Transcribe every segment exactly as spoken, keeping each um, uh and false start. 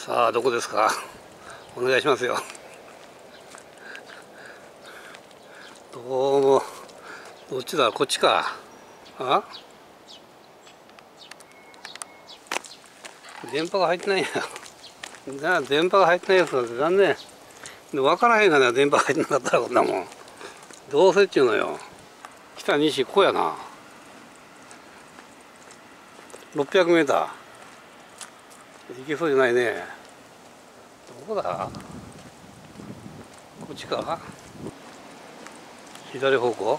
さあどこですか。お願いしますよ。どうもどっちだ、こっちか。あ、電波が入ってないんや。じゃあ電波が入ってないやつなんて残念で、分からへんがな。電波入ってなかったらこんなもんどうせっちゅうのよ。北西ここやな。ろっぴゃくメーター行けそうじゃないね。どこだ、こっちか。左方向。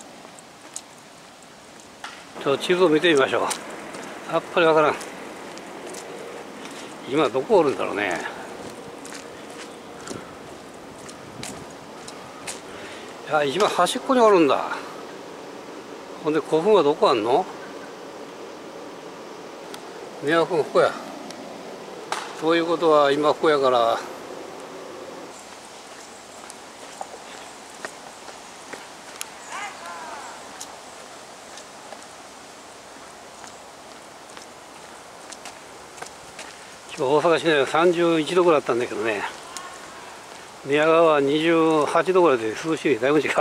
ちょっと地図を見てみましょう。やっぱり分からん。今どこおるんだろうね。いや、一番端っこにおるんだ。ほんで古墳はどこあんの。宮古墳ここや。ということは今ここやから、今日大阪市内はさんじゅういちどぐらいあったんだけどね、宮川はにじゅうはちどぐらいで涼しい。だいぶ違う。ち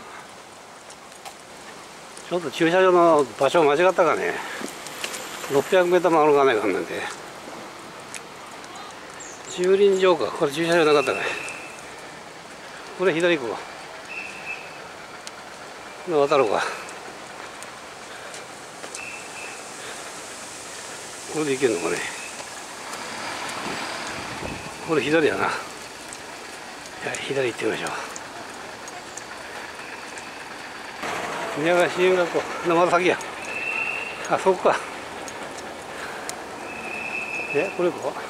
ょっと駐車場の場所間違ったかね。ろっぴゃくメーターも歩かないかんなんで。駐輪場か。これ駐車場なかったかい。これ左行こう。これ渡ろうか。これで行けるのかね。これ左やな。いや、左行ってみましょう。宮川支援学校。まだ先や。あ、そこか。え、これ行こう。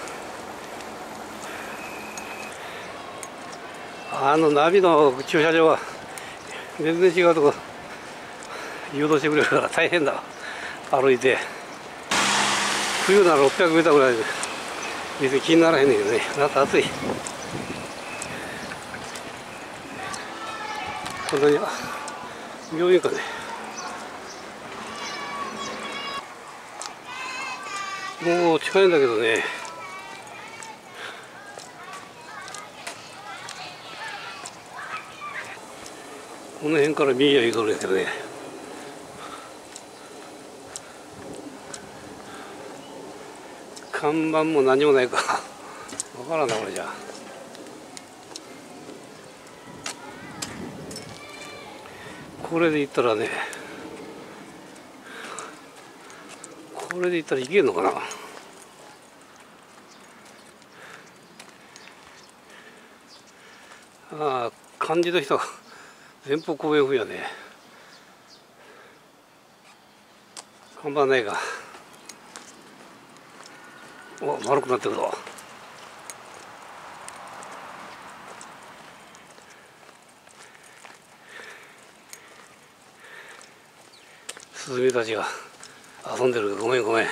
あのナビの駐車場は全然違うとこ誘導してくれるから大変だわ。歩いて冬ならろっぴゃくメーターぐらいで別に気にならへんねんけどね。夏暑い。こんなに病院かね。もう近いんだけどね。この辺から見えやいいとるんやけどね。看板も何もないか分からんなこれじゃ。これで行ったらね、これで行ったらいけるのかな。ああ、漢字の人が前方後円墳やね。看板ないか。お、丸くなってるぞ。スズメたちが遊んでる。ごめんごめん。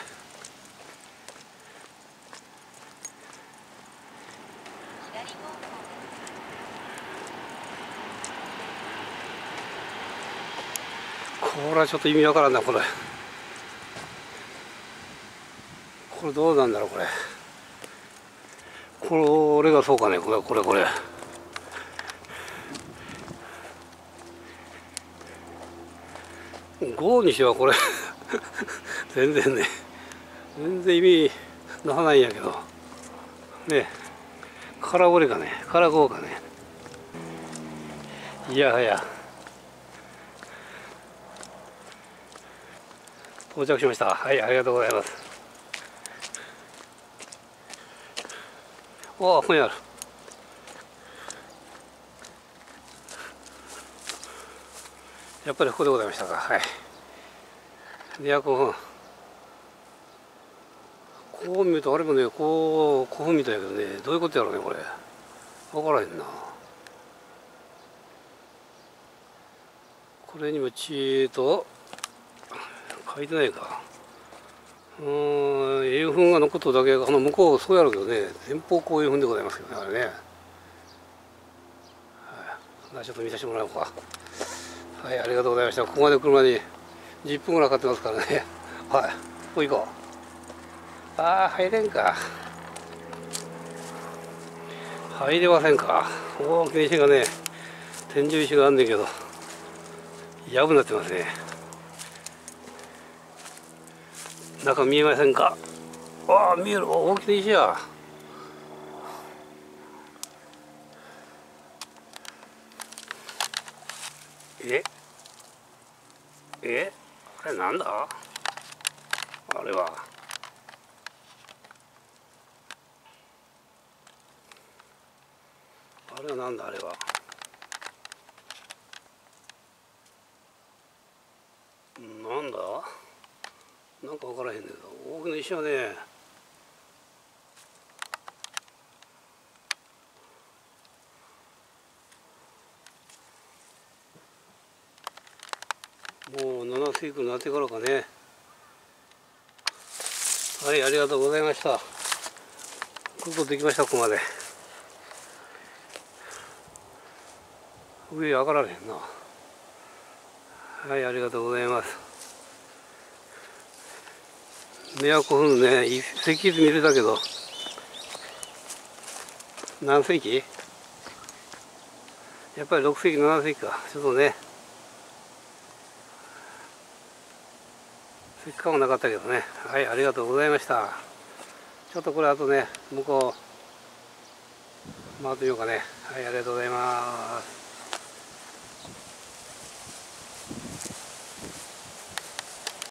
これはちょっと意味わからんなこれ。これどうなんだろうこれ。これがそうかね。これこれこれ。ゴーにしてはこれ全然ね、全然意味なさないんやけどね。カラゴレかね、カラゴーかね。いやはや到着しました。はい、ありがとうございます。おお、ここにある。やっぱりここでございましたか。はい。宮古墳。こう見るとあれもね、こう古墳みたいやけどね、どういうことやろうねこれ。分からへんな。これにもちと書いてないか。うーん、英墳が残っただけ、あの向こうそうやろうけどね、前方後円墳でございますけどね、あれね。はい、ちょっと見させてもらおうか。はい、ありがとうございました。ここまで来るまでじゅっぷんぐらいかかってますからね。はい、ここ行こう。ああ、入れんか。 入れませんか。大きな石がね、天井石があるんだけど、やぶになってますね。中見えませんか。ああ、見える。大きな石や。ええあれなんだ、あれは。あれはなんだ、あれは。なんだ、なんか分からへんけど、大きな石はね、もうなな世紀になってからかね。はい、ありがとうございました。ことできました、ここまで。上上がられへんな。はい、ありがとうございます。迷惑ふんね、石図見れたけど、何世紀？やっぱりろく世紀、なな世紀か。ちょっとね、石棺はなかったけどね。はい、ありがとうございました。ちょっとこれあとね、向こう、回ってみようかね。はい、ありがとうございます。